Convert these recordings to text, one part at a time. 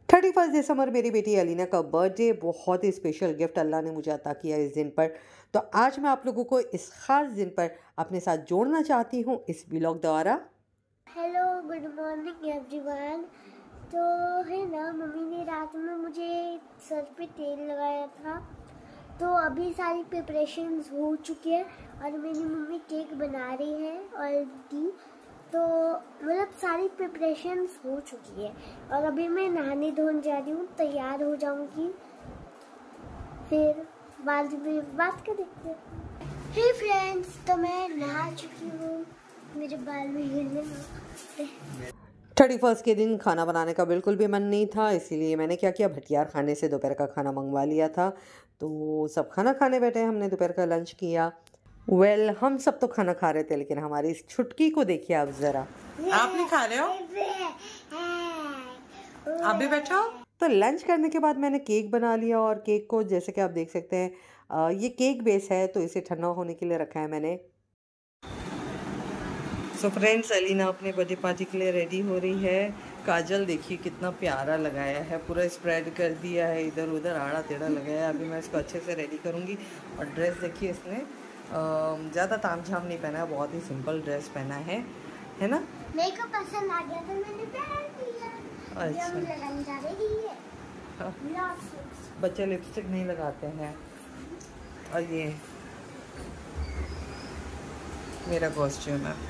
31 दिसंबर मेरी बेटी अलीना का बर्थडे। बहुत ही स्पेशल गिफ्ट अल्लाह ने मुझे अता किया इस दिन पर। तो आज मैं आप लोगों को इस खास दिन पर अपने साथ जोड़ना चाहती हूँ इस व्लॉग द्वारा। Hello, good morning everyone. तो है ना, मम्मी ने रात में मुझे सर पे तेल लगाया था। तो अभी सारी प्रिपरेशंस हो चुकी है और मेरी मम्मी केक बना रही है ऑलरेडी। तो मतलब सारी प्रिपरेशंस हो चुकी है और अभी मैं नहाने धोने जा रही हूँ, तैयार हो जाऊंगी, फिर बाद में बात करेंगे। हे फ्रेंड्स, तो मैं नहा चुकी हूँ, मेरे बाल भी गिरने लगे। 31 के दिन खाना बनाने का बिल्कुल भी मन नहीं था, इसीलिए मैंने क्या किया, भटियार खाने से दोपहर का खाना मंगवा लिया था। तो सब खाना खाने बैठे, हमने दोपहर का लंच किया। हम सब तो खाना खा रहे थे, लेकिन हमारी इस छुटकी को देखिए आप जरा। आप नहीं खा रहे हो? आप भी बैठो। तो लंच करने के बाद मैंने केक बना लिया और केक को जैसे कि आप देख सकते हैं ये केक बेस है, तो इसे ठंडा होने के लिए रखा है मैंने। सो फ्रेंड्स, अलीना अपने बर्थडे पार्टी के लिए रेडी हो रही है। काजल देखिए कितना प्यारा लगाया है, पूरा स्प्रेड कर दिया है, इधर उधर आड़ा टेढ़ा लगाया है। अभी मैं इसको अच्छे से रेडी करूँगी। और ड्रेस देखिए, इसने ज़्यादा तामझाम नहीं पहना है, बहुत ही सिंपल ड्रेस पहना है ना? मेरे को पसंद आ गया तो मैंने पहन लिया। अच्छा, हम लगाने जा रही है। हाँ। बच्चे लिपस्टिक नहीं लगाते हैं। और ये मेरा कॉस्ट्यूम है।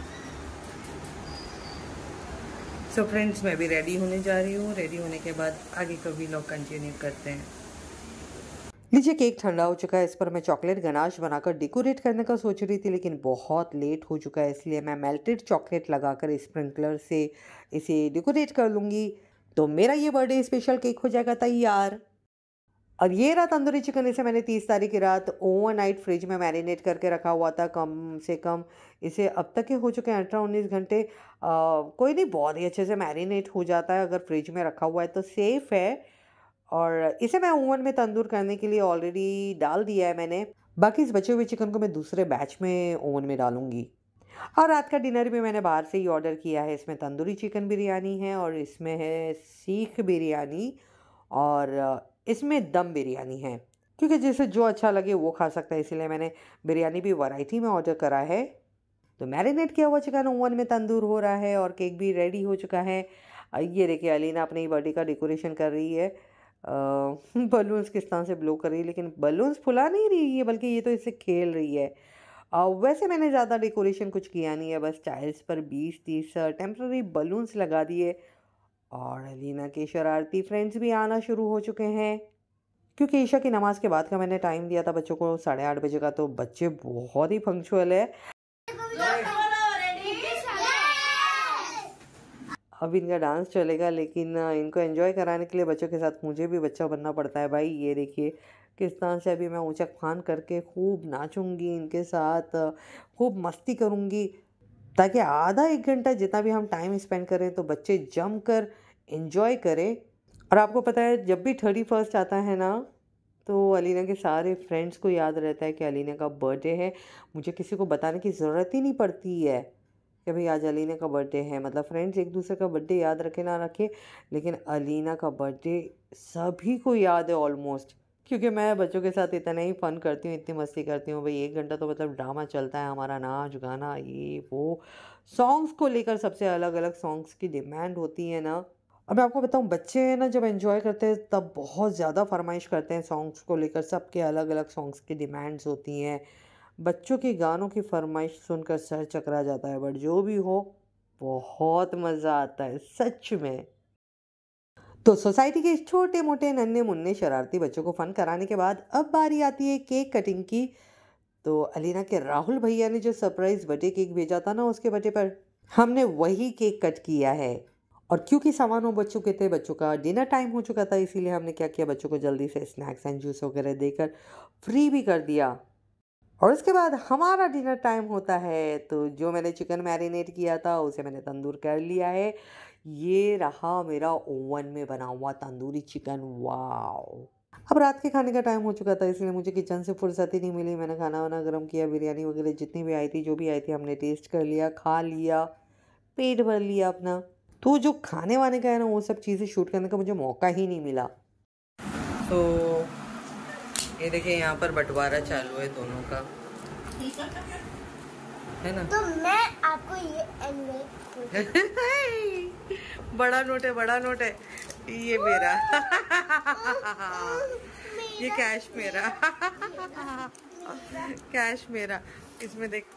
सो फ्रेंड्स, मैं भी रेडी होने जा रही हूँ। रेडी होने के बाद आगे का व्लॉग कंटिन्यू करते हैं। लीजिए, केक ठंडा हो चुका है। इस पर मैं चॉकलेट गनाश बनाकर डेकोरेट करने का सोच रही थी, लेकिन बहुत लेट हो चुका है, इसलिए मैं मेल्टेड चॉकलेट लगाकर स्प्रिंकलर से इसे डेकोरेट कर लूँगी। तो मेरा ये बर्थडे स्पेशल केक हो जाएगा तैयार। और ये रहा तंदूरी चिकन। इसे मैंने 30 तारीख की रात ओवरनाइट फ्रिज में मैरिनेट करके रखा हुआ था। कम से कम इसे अब तक के हो चुके हैं 18-19 घंटे। कोई नहीं, बहुत ही अच्छे से मैरिनेट हो जाता है अगर फ्रिज में रखा हुआ है तो सेफ़ है। और इसे मैं ओवन में तंदूर करने के लिए ऑलरेडी डाल दिया है मैंने। बाकी इस बचे हुए चिकन को मैं दूसरे बैच में ओवन में डालूंगी। और रात का डिनर भी मैंने बाहर से ही ऑर्डर किया है। इसमें तंदूरी चिकन बिरयानी है और इसमें है सीख बिरयानी और इसमें दम बिरयानी है, क्योंकि जिसे जो अच्छा लगे वो खा सकता है, इसीलिए मैंने बिरयानी भी वैरायटी में ऑर्डर करा है। तो मैरिनेट किया हुआ चिकन ओवन में तंदूर हो रहा है और केक भी रेडी हो चुका है। ये देखिए, अलीना अपने बर्थडे का डेकोरेशन कर रही है। बलून्स किस तरह से ब्लो कर रही है, लेकिन बलून्स फुला नहीं रही है, बल्कि ये तो इससे खेल रही है। वैसे मैंने ज़्यादा डेकोरेशन कुछ किया नहीं है, बस टाइल्स पर 20-30 टेम्प्ररी बलून्स लगा दिए। और अलीना के शरारती फ्रेंड्स भी आना शुरू हो चुके हैं, क्योंकि ईशा की नमाज़ के बाद का मैंने टाइम दिया था बच्चों को 8:30 बजे का। तो बच्चे बहुत ही पंक्चुअल है। अब इनका डांस चलेगा, लेकिन इनको एंजॉय कराने के लिए बच्चों के साथ मुझे भी बच्चा बनना पड़ता है भाई। ये देखिए किस तरह से अभी मैं ऊँचक फान करके खूब नाचूंगी इनके साथ, खूब मस्ती करूँगी, ताकि आधा 1 घंटा जितना भी हम टाइम स्पेंड करें तो बच्चे जम कर एंजॉय करें। और आपको पता है, जब भी 31 आता है ना, तो अलीना के सारे फ्रेंड्स को याद रहता है कि अलीना का बर्थडे है। मुझे किसी को बताने की ज़रूरत ही नहीं पड़ती है कि भाई आज अलीना का बर्थडे है। मतलब फ्रेंड्स एक दूसरे का बर्थडे याद रखे ना रखे, लेकिन अलीना का बर्थडे सभी को याद है ऑलमोस्ट। क्योंकि मैं बच्चों के साथ इतना ही फ़न करती हूँ, इतनी मस्ती करती हूँ भाई। 1 घंटा तो मतलब ड्रामा चलता है हमारा, नाच गाना ये वो। सॉन्ग्स को लेकर सबसे अलग अलग सॉन्ग्स की डिमांड होती है ना। और मैं आपको बताऊँ, बच्चे हैं ना, जब एंजॉय करते हैं तब बहुत ज़्यादा फरमाइश करते हैं सॉन्ग्स को लेकर। सबके अलग अलग सॉन्ग्स की डिमांड्स होती हैं। बच्चों के गानों की फरमाइश सुनकर सर चकरा जाता है, बट जो भी हो बहुत मज़ा आता है सच में। तो सोसाइटी के छोटे मोटे नन्हे मुन्ने शरारती बच्चों को फन कराने के बाद अब बारी आती है केक कटिंग की। तो अलीना के राहुल भैया ने जो सरप्राइज बर्थडे केक भेजा था ना, उसके बर्थडे पर हमने वही केक कट किया है। और क्योंकि सामान हो बच्चों के थे, बच्चों का डिनर टाइम हो चुका था, इसीलिए हमने क्या किया, बच्चों को जल्दी से स्नैक्स एंड जूस वगैरह देकर फ्री भी कर दिया। और उसके बाद हमारा डिनर टाइम होता है। तो जो मैंने चिकन मैरिनेट किया था उसे मैंने तंदूर कर लिया है। ये रहा मेरा ओवन में बना हुआ तंदूरी चिकन। वाओ! अब रात के खाने का टाइम हो चुका था, इसलिए मुझे किचन से फुर्सत ही नहीं मिली। मैंने खाना वाना गर्म किया, बिरयानी वगैरह जितनी भी आई थी, जो भी आई थी, हमने टेस्ट कर लिया, खा लिया, पेट भर लिया अपना। तो जो खाने वाने का है ना वो सब चीज़ें शूट करने का मुझे मौका ही नहीं मिला। तो ये देखिए यहाँ पर बंटवारा चालू है दोनों का, है ना। तो मैं आपको ये बड़ा नोट है, बड़ा नोट है, ये मेरा ये कैश मेरा कैश मेरा, इसमें देख।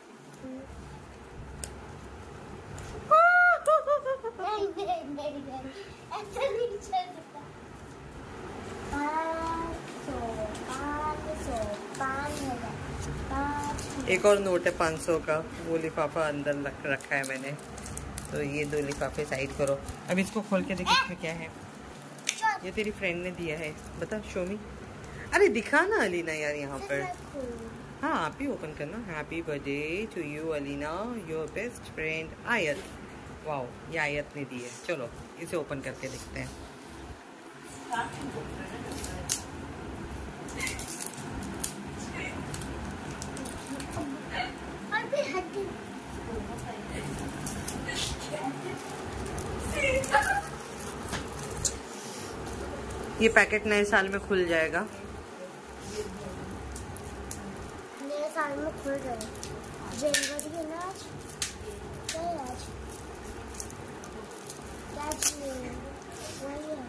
नहीं, ऐसा नहीं चल सकता। 500 एक और नोट है 500 का, वो लिफाफा अंदर रखा है मैंने। तो ये 2 लिफाफे साइड करो। अब इसको खोल के देखो इसमें क्या है। ये तेरी फ्रेंड ने दिया है, बता शोमी। अरे दिखा ना अलीना यार यहाँ पर। हाँ आप ही ओपन करना। Happy birthday to you Alina, your best friend Ayat. Wow, ये आयत ने दी है। चलो इसे ओपन करके देखते हैं। ये पैकेट नए साल में खुल जाएगा। नए साल में खुल जाएगा। जनवरी है ना आज? क्या है आज? वही है।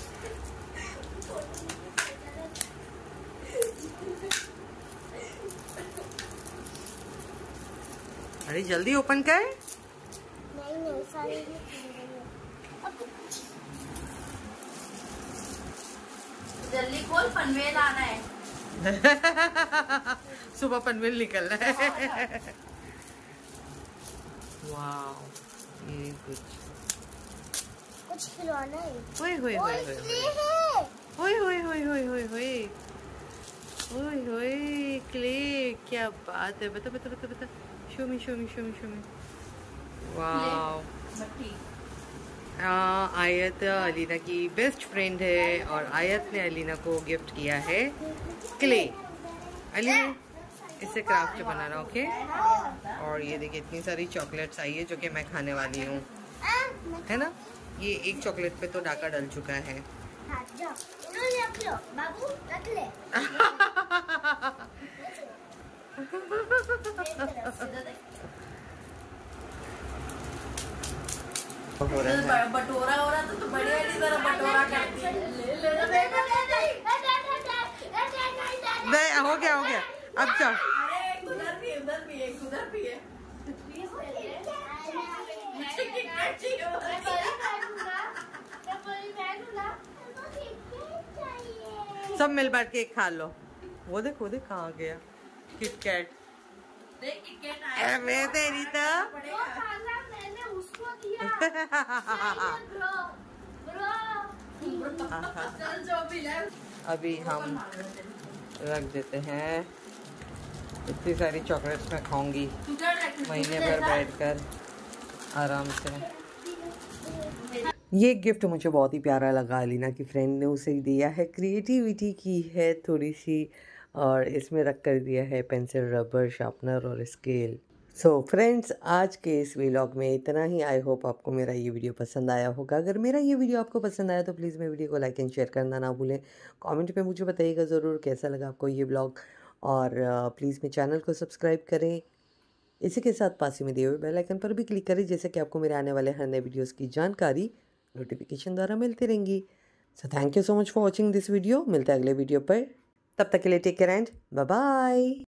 अरे जल्दी ओपन कर। नहीं साल में जल्दी खोल, पनवेल आना है। सुबह पनवेल निकलना है। वाओ, ये कुछ खिलौना है। ओए होए होए होए ओए होए होए होए होए होए ओए होए क्ले, क्या बात है। बता बता बता बता। Show me show me show me show me. Wow, Ayat Alina की बेस्ट फ्रेंड है और आयत ने अलीना को गिफ्ट किया है क्ले। अलीना इससे क्राफ्ट बनाना, ओके। और ये देखिए इतनी सारी चॉकलेट्स आई है जो कि मैं खाने वाली हूँ, है ना। ये एक चॉकलेट पे तो डाका डल चुका है। रख लो बाबू, रख ले। बटोरा हो रहा तो बड़ी वाली तरह बटोरा करती है। नहीं, हो गया अब चल। अरे उधर भी है उधर भी है। सब मिल बांट के खा लो। वो देख कहाँ गया किटकैट। मैं तेरी तो मैंने उसको दिया। अभी हम रख देते हैं। इतनी सारी चॉकलेट्स मैं खाऊंगी महीने भर बैठकर आराम से। ये गिफ्ट मुझे बहुत ही प्यारा लगा। अलीना की फ्रेंड ने उसे दिया है, क्रिएटिविटी की है थोड़ी सी, और इसमें रख कर दिया है पेंसिल, रबर, शार्पनर और स्केल। सो फ्रेंड्स, आज के इस व्लॉग में इतना ही। आई होप आपको मेरा ये वीडियो पसंद आया होगा। अगर मेरा ये वीडियो आपको पसंद आया तो प्लीज़ मेरे वीडियो को लाइक एंड शेयर करना ना भूलें। कमेंट पे मुझे बताइएगा ज़रूर कैसा लगा आपको ये व्लॉग, और प्लीज़ मेरे चैनल को सब्सक्राइब करें। इसी के साथ पास ही में दिए हुए बेल आइकन पर भी क्लिक करें, जैसे कि आपको मेरे आने वाले हर नए वीडियोज़ की जानकारी नोटिफिकेशन द्वारा मिलती रहेंगी। So thank you so much for watching this video. मिलते हैं अगले वीडियो पर, तब तक के लिए take care and bye bye.